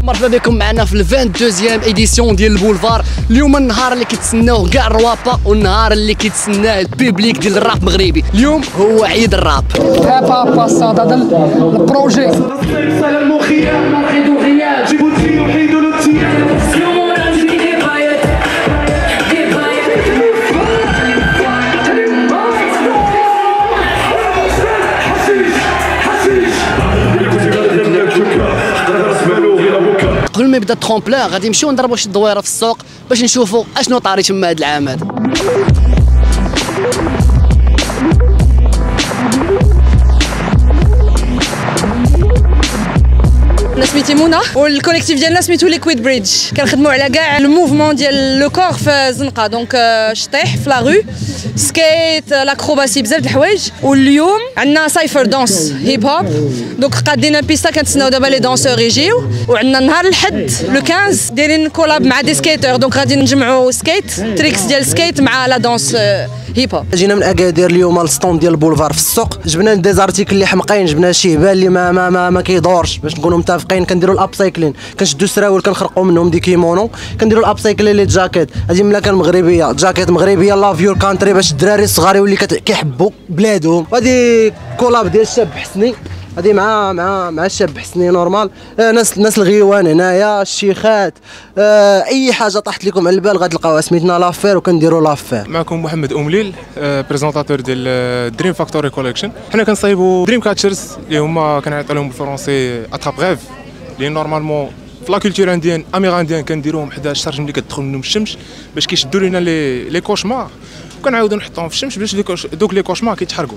مرحبا بكم معنا في 22 ايديسيون ديال البولفار. اليوم النهار اللي كيتسناوه كاع الروابا والنهار اللي كيتسناه البيبليك ديال الراب المغربي. اليوم هو عيد الراب. هابا باساد هذا البروجي قبل ما يبدا الترومبلان غادي نمشيو نضربوا شي دويره في السوق باش نشوفوا اشنو طاري تما هذا العام هذا. انا سميتي منى والكوليكتيف ديالنا سميتو ليكويد بريدج. كنخدموا على كاع الموفمون ديال لو كور في الزنقه، دونك شطيح في لا رو، سكيت، لاكروباسي، بزاف د الحوايج. واليوم عندنا سايفر دانس هيب هوب، دونك قادين بيستا كنتسناو دابا لي دانسور يجيو. وعندنا نهار الحد لو 15 دايرين كولاب مع دي سكيتر، دونك غادي نجمعوا سكيت تريكس ديال السكيت مع لا دانس هيب هوب. جينا من اكادير اليوم للسطوند ديال البولفار في السوق، جبنا دي زارتيكل اللي حمقين، جبنا شي هبال اللي ما كيدورش باش نكونوا متفقين. كنديروا الابسايكلين، كنشدوا سراول كنخرقوا منهم دي كيمونو، كنديروا الابسايكلين لي جاكيت. هذه ملاكه مغربيه، جاكيت مغربيه لاف يور كانتري باش الدراري الصغار يولي كيحبوا بلادهم. هذه كولاب ديال الشاب حسني، هذه مع الشاب حسني نورمال. ناس الغيوان هنايا، الشيخات، اي حاجه طاحت لكم على البال غتلقاوها. سميتنا لافير وكنديروا لافير. معكم محمد أمليل، بريزونطاتور ديال دريم فاكتوري كوليكشن. حنا كنصايبوا دريم كاتشرز اللي هما كنعيطوا لهم بالفرونسي اتراب غيف، اللي نورمالمون في لا كولتور انديان اميرانديان كنديروهم حدا الشرج ملي كتدخل منهم الشمس باش كيشدوا لينا لي كوشمار، وكنعاودوا نحطوهم في الشمس باش دوك لي كوشمار كيتحرقوا.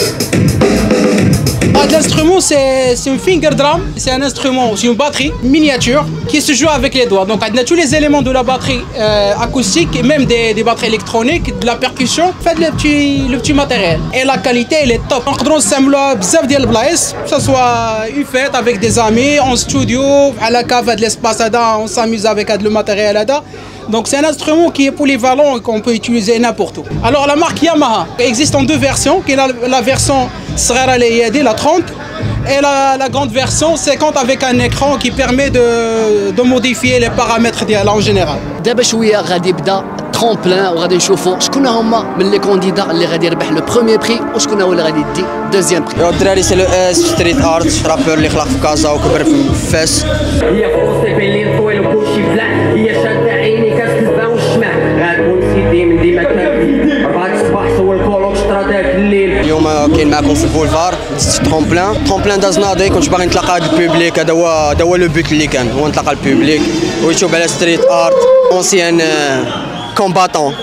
L'instrument c'est une finger drum, c'est un instrument, c'est une batterie miniature qui se joue avec les doigts. Donc on a tous les éléments de la batterie acoustique et même des batteries électroniques, de la percussion, fait le petit matériel. Et la qualité elle est top. On peut s'amuser bzaf ديال البلايص, que ça soit une fête avec des amis, en studio, à la cave de l'espace ada, on s'amuse avec le matériel ada. Donc c'est un instrument qui est polyvalent et qu'on peut utiliser n'importe où. Alors la marque Yamaha existe en deux versions, qui est la version Srara Leyadi, la 30, et la grande version 50 avec un écran qui permet de modifier les paramètres en général. دابا شويه غادي يبدا الترومبلان وغادي نشوفوا شكون هما من لي كونديدا اللي غادي يربح لو بروميير بري وشكون هو اللي غادي يدي دوزيام بري. الدراري سي لو اس ستريت ارت، رابور اللي خلق في كازا وكبر في فاس. هي فوسطي بين طويل وكلشي بلع، هي شاده عيني كتلبان والشمع، غنكون سيدي من ديما كافي 4 الصباح صور الكولوك شطراتها في الليل. اليوم كاين معكم في البولفار ترومبلان داز ناضي. كنت باغي نتلاقى هاد البوبليك، هذا هو لو بوت اللي كان، هو نتلاقى البوبليك ويشوف على ستريت ارت اونسيان كومباتون.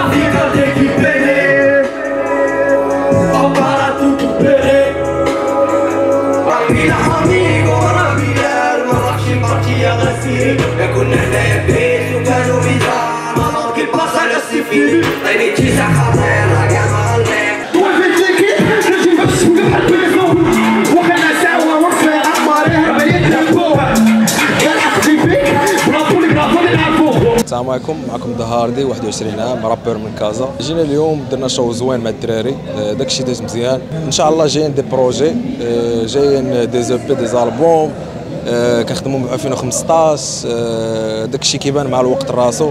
السلام عليكم، معكم دهاردي 21 عام، رابور من كازا. جينا اليوم درنا شو زوين مع الدراري، داكشي داز مزيان. ان شاء الله جايين دي بروجي، جايين دي زوبي دي زالبوم، كنخدموا مع 2015. داكشي كيبان مع الوقت راسو.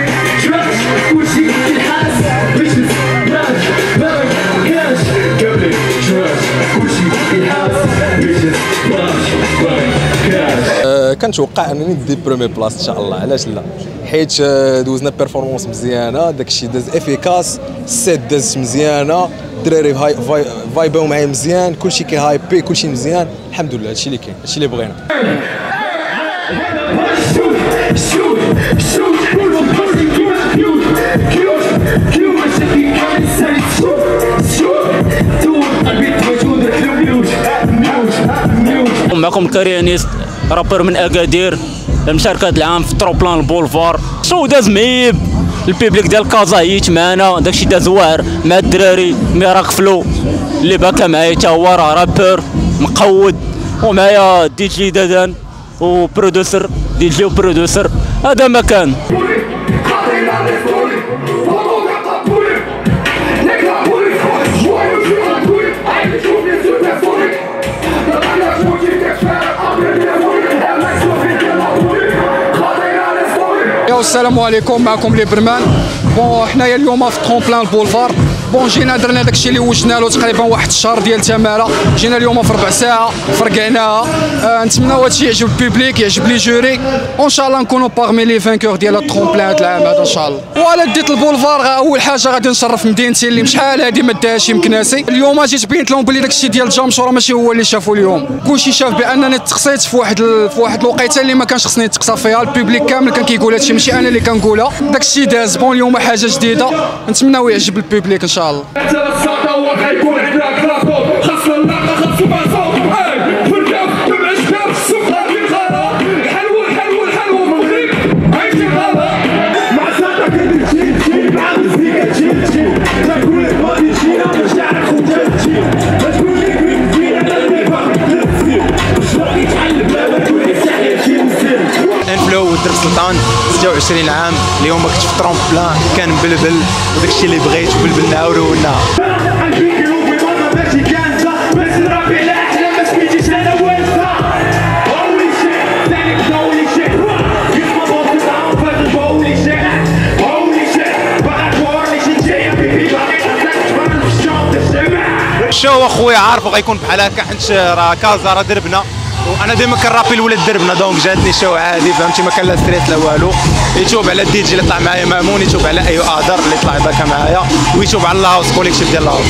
كنتوقع انني ندي برومي بلاص ان شاء الله، علاش لا؟ حيت دوزنا بيرفورمانس مزيانه، داكشي داز افيكاس، السيت داز مزيانه، الدراري فايباو معايا مزيان، كلشي كيهايبي، كلشي مزيان، الحمد لله. هادشي اللي كاين، هادشي اللي بغينا. معكم كاريانيست، رابر من اكادير، المشاركة العام في تروبلان البولفار. شو داز معيب، البيبليك ديال كازا هيت معانا، داكشي داز واعر مع الدراري. ميراك فلو اللي باكا معايا تا هو راه رابر مقود، ومعايا دي جي دادان وبرودوسر، دي جي وبرودوسر. هذا مكان. السلام عليكم، معكم لي برمان. بون حنايا اليوم في ترومبلان البولفار. بون جينا درنا داكشي اللي وجدنا له تقريبا واحد الشهر ديال تماره. جينا اليوم في ربع ساعه فرقعناها. نتمناو هادشي يعجب البوبليك، يعجب لي جوري، وان شاء الله نكونوا باغمي لي فانكور ديال الترومبلان هذا العام هذا ان شاء الله. وعلى ديت البولفار اول حاجه غادي نشرف مدينتي اللي شحال هادي ما داهاش مكناسي. اليوم جيت بينت لهم بلي داكشي ديال الجمشوره ماشي هو اللي شافوا اليوم. كلشي شاف بانني تقصيت في واحد الوقيته اللي ما كانش خصني نتقصى فيها. البوبليك كامل كان كيقول هادشي، ماشي انا اللي كنقولها. داكشي داز. بون اليوم حاجه جديده، نتمناو يعجب البوبليك ان شاء الله. انفلو ودرب سلطان 26 عام. اليوم كنت في ترومبلان كان مبلبل وداكشي اللي بغيت وبلبلنا ورونا. الشو اخويا عارفو غيكون بحال هكا، حيت راه كازا راه دربنا، وانا ديما كنرابي الولاد دربنا، دونك جاتني شو عادي فهمتي، ما كان لا ستريس لا والو. يتوب على الدي جي اللي طلع معايا مامون، يتوب على ايو ادر اللي طلع باكا معايا، ويتوب على الهاوس كوليكتيف ديال الهاوس.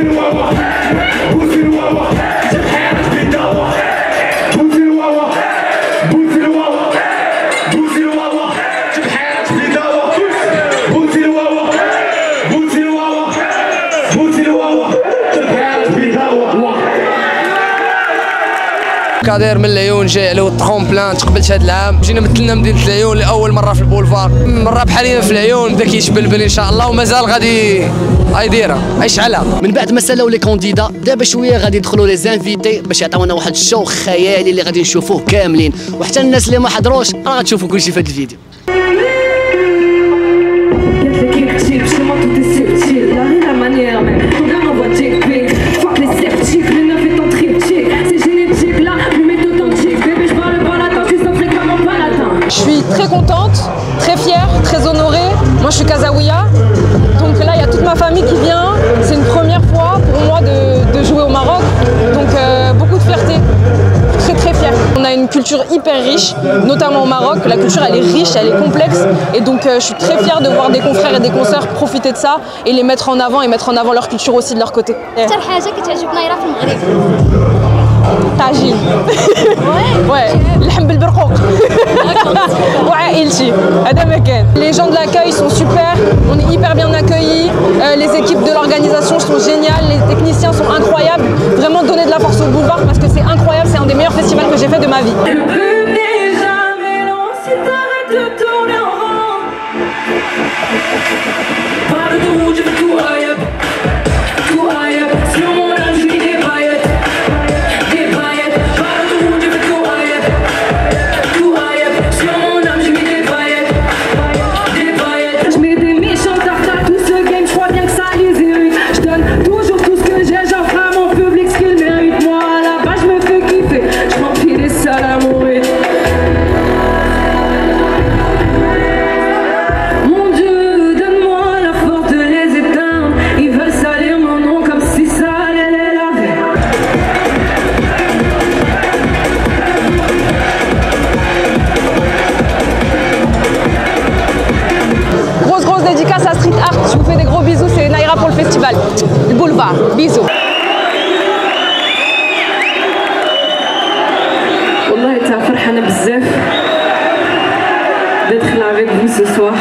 كادير من العيون جاي على الترومبلان، تقبلت هذا العام. جينا مثلنا مدينه العيون لاول مره في البولفار، مره بحاليا في العيون بدا كيتبلبل ان شاء الله، ومازال غادي يديرها يشعلها. من بعد ما سالاو لي كونديدا، دابا شويه غادي يدخلوا لي زانفيتي باش يعطيونا واحد الشو خيالي اللي غادي نشوفوه كاملين، وحتى الناس اللي ما حضروش راه غتشوفوا كلشي في هذا الفيديو. Je suis très contente, très fière, très honorée. Moi je suis Kazaouia, donc là il y a toute ma famille qui vient. C'est une première fois pour moi de jouer au Maroc, donc beaucoup de fierté, très fière. On a une culture hyper riche, notamment au Maroc. La culture elle est riche, elle est complexe, et donc je suis très fière de voir des confrères et des consoeurs profiter de ça et les mettre en avant et mettre en avant leur culture aussi de leur côté. أكثر حاجة كتعجبنا هنا في المغرب طاجين. Ouais, اللحم بالبرقوق. وعائلتي هذا مكان. Les gens de l'accueil sont super, on est hyper bien accueillis, les équipes de l'organisation sont géniales, les techniciens sont incroyables. Vraiment donner de la force au boulevard parce que c'est incroyable, c'est un des meilleurs festivals que j'ai fait de ma vie. Dédicace à Street Art, je vous fais des gros bisous, c'est Naira pour le festival. Le boulevard, bisous. والله تا فرحانة بزاف d'être là avec vous ce soir.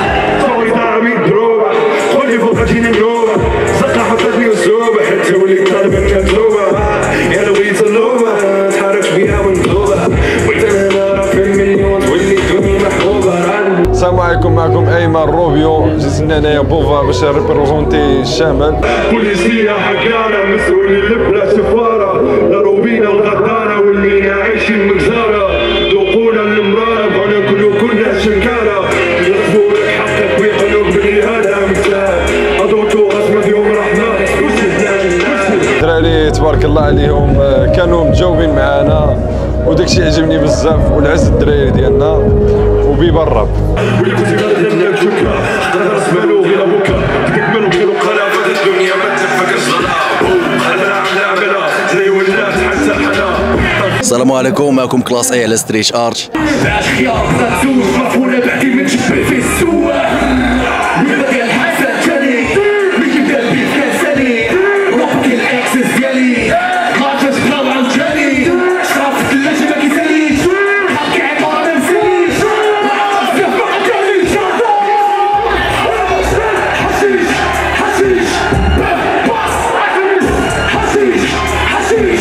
السلام عليكم، معكم ايمن روبيو. جيت لنا هنايا بولفار باش ريبريزونتي الشمال. بوليسية حكانا مسؤولين لبلا سفارة، ضروبينا الغدارة واللي عايشين مجزارة، ذوقونا المرارة بغنا كنا شنكارة، يغفوا لك حقك ويقولوك بلي هذا مثال، أضوتو غصمة يوم رحنا الدراري تبارك الله عليهم كانوا متجاوبين معنا وداك الشيء عجبني بزاف والعز الدراري ديالنا وبيبا الراب. ولا كنت غادي نبدا بشوكه غادي نسمعلو غير ابوكا تكملوا كيلو قلعه في الدنيا ما تفكرش السلام عليكم، معكم كلاس اي على ستريت ارش. عاش خيار زاتوش مفهوله بعدي من تشبه في السواح يبقى الحسن جالي ملي بدا البيت كان سالي روحك الاكسس ديالي غاتش خلاو عاود جالي شراب في الثلاجه ما كيساليش حقي عباره ما نساليش عافيه ما جاليش حشيش حشيش حشيش حشيش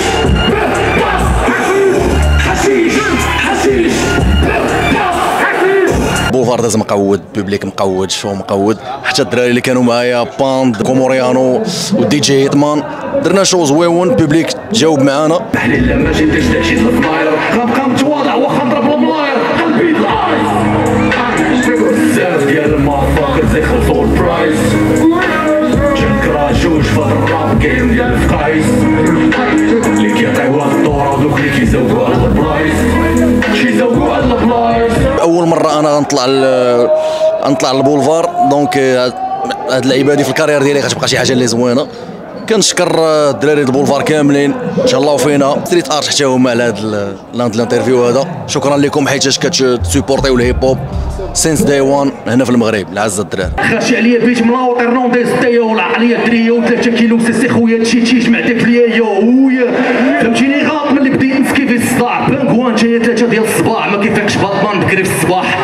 بولفار داز مقود، بوبليك مقود، شو مقود، حتى الدراري اللي كانوا معايا باند كوموريانو ودي جي هيتمان درنا شو زويون، بوبليك جاوب معانا. تحليل لما جيتش تعشيت الفلاير غنبقى متواضع واخا نضرب الملاير قلبي لايف بزاف ديال المافاكرز يخلصوا البرايس جنكرا جوج في الراب جيم ديال الفقايس اللي كيعطيوها الدورة ودوك اللي كيزوقوا على البرايس كيزوقوا على البرايس. اول مره انا غنطلع للبولفار، دونك هاد اللعيبه هادي في الكارير ديالي غتبقى شي حاجه اللي زوينه. كنشكر الدراري البولفار كاملين تهلاو فينا، ستريت ارت حتى هما على هاد الانترفيو هذا. شكرا لكم حيت كتسيبورتيو الهيب هوب سينس داي وان هنا في المغرب. العز الدراري خاشي عليا بيت ملاوط رنونديز ديو والعقليه الدريه و3 كيلو سي خويا تشيتشيش مع داك ليا ويا فهمتيني غلط ملي بديت نسكي في الصداع بانكوان جايه 3 ديال الصباح ما كيفكش باطمان بكري في الصباح.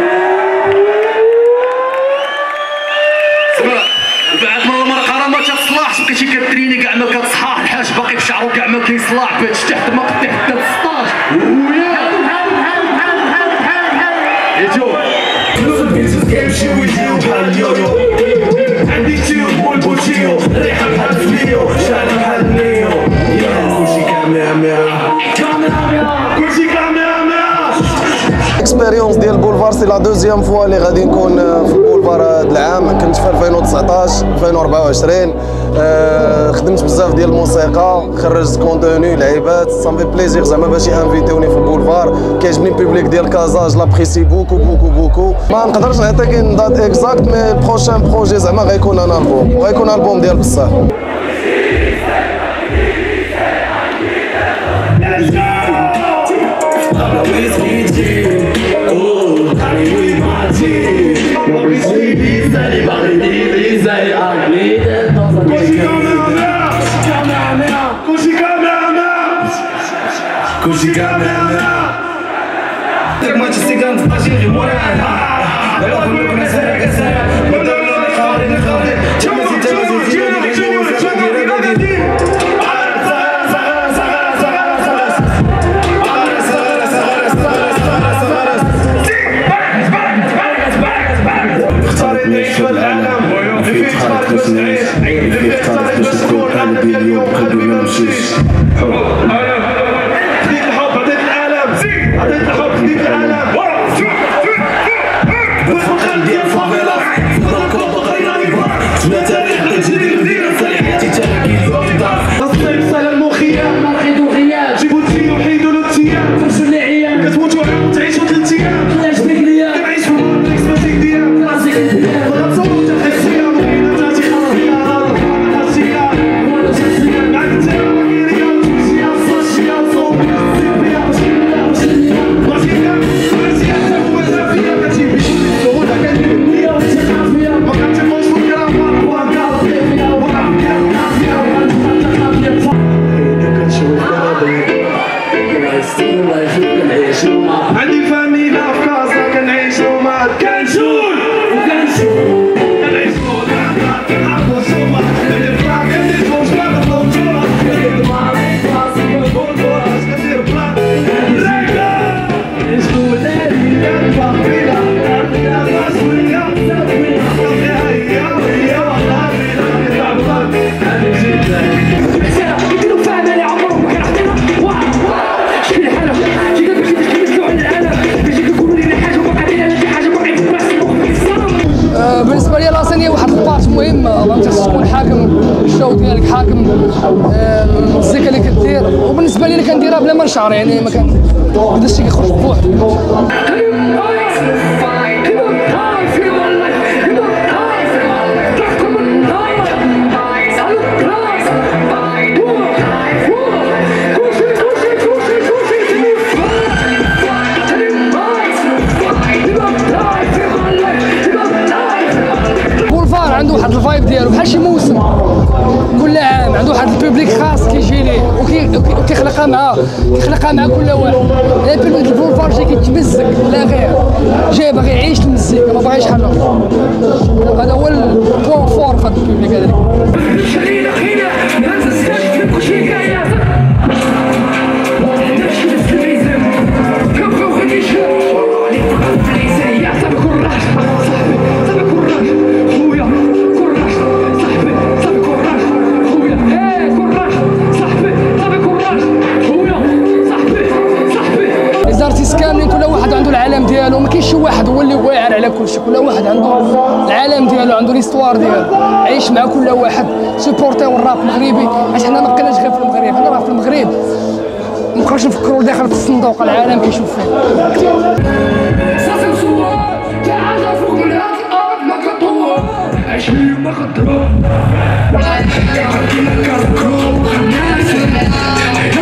بعد من المرقره ما تصلحش بقيتي كتريني كاع ما كتصحاح الحاج باقي بشعرو كاع ما كيصلاح بهادش تحت ما قدي حتى 16 ويا يجو كيمشي ويجيو بحال اليويو عندي تيو بول بوتشيو ريحه بحال الفليو شعر بحال النيو كلشي كاميرا كلشي كاميرا. اكسبيريونس ديال البولفار سي لا دوزيام فوا اللي غادي نكون في البولفار هذا العام. كنت في 2019 2024 خدمت بزاف ديال الموسيقى، خرجت كونتوني لعيبات، صافي بليزير زعما باش انفيتيوني في البولفار. كيعجبني البوبليك ديال كازاج لابريسي بوكو بوكو بوكو. ما نقدرش نعطيك دات اكزاكت مي بروشان بروجي زعما غيكون ان البوم وغيكون البوم ديال بصح. كلشي كاميرا داك ماتش سيكان تبقى غير مورانا لا كلك نسرق السرق بدلنا خارج خارج تمازي اختاري نعيش في العالم في اختاري باش نعيش في اختاري باش نكون انا ديال اليوم قلبي ما يمشيش عطيت الحب خديت العالم بالفقر ديال فافيلا بالكوب بغينا نبار سمعت تاريخ الجديد مدينة صالحياتي تلاقي تصنيف سهل المخيم مرحيد وغياب جيبو تفيد وحيدو له التيام فرشو اللي عيان كتموتو تعيشو 3 ايام علاش بيك ليا كنعيش في المونكس ماسيك ديال راسيك غتصور تحس فيها مدينة تاتي خلاص فيها ناسيها معاك التاوير يا وتمشي الصاش يا وصوب عندي فاميلا في كازا كنعيشو مع كنشول وكنشول كنعيشو نعرفو الصومة اللي في العام اللي فوق شباب الطومة كندير ماري كلاسي والبولبوراس كندير بلان ريكا نشكو داري كنبقيلا كنبقيلا مسؤولية مسؤولية هي والله بينا نلعب بلان هادي جدا كنتو فاهمة لي عمرو ما كنعطينا شكون الحالة بالنسبه لي لاسين هي واحد البارت مهمه، فهمتي خصك تكون حاكم الشو ديالك، حاكم المزيكا اللي كدير. وبالنسبه لي اللي كنديرها بلا ما نشعر، يعني ما كان هذا الشيء كيخرج بوحدو. عنده واحد الفايب ديالو بحال شي موسم كل عام، عنده واحد البوبليك خاص كيجي ليه وكيخلقها معاه كل واحد. يعني البوبليك البولفار جاي كيتمزق لا غير، جاي باغي يعيش المزيكا ما باغيش حاجه اخرى. هذا هو البوان فور في هذا البوبليك هذا. كاملين كل واحد عنده العالم ديالو، ما كاينش شي واحد هو اللي واعر على كلشي، كل واحد عنده العالم ديالو، عنده ليستوار ديالو، عايش مع كل واحد. سوبورتيو الراب المغربي، حيت حنا ما بقيناش غير في المغرب، حنا راه في المغرب مابقاوش نفكروا داخل في الصندوق، العالم كيشوف فيه.